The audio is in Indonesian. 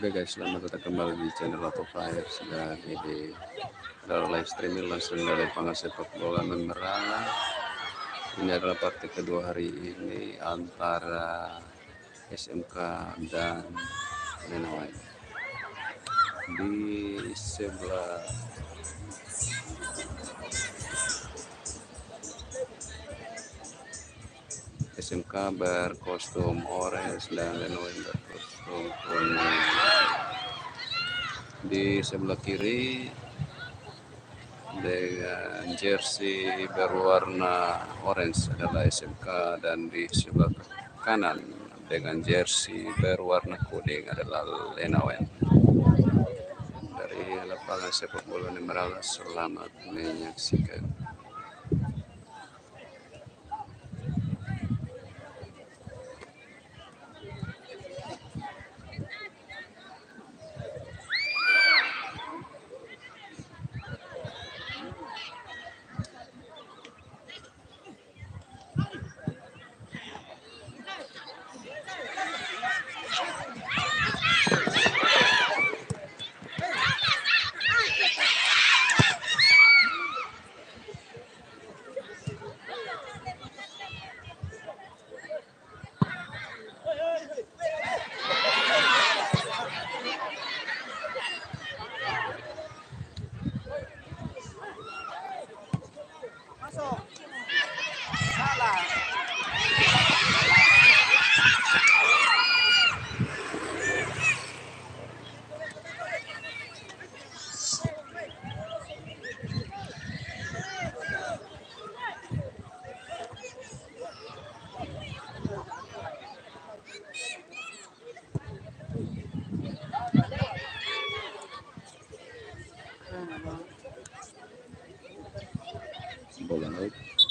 Oke guys, selamat datang kembali di channel Auto Vibes, dan ini adalah live streaming langsung dari lapangan sepak bola Merah. Ini adalah partai kedua hari ini antara SMK dan Menawan. Di sebelah SMK berkostum orange dan Menawan berkostum kuning. Di sebelah kiri dengan jersey berwarna orange adalah SMK, dan di sebelah kanan dengan jersey berwarna kuning adalah Lenawen. Dari lapangan sepak bola Nemeraga, selamat menyaksikan. Bola laut.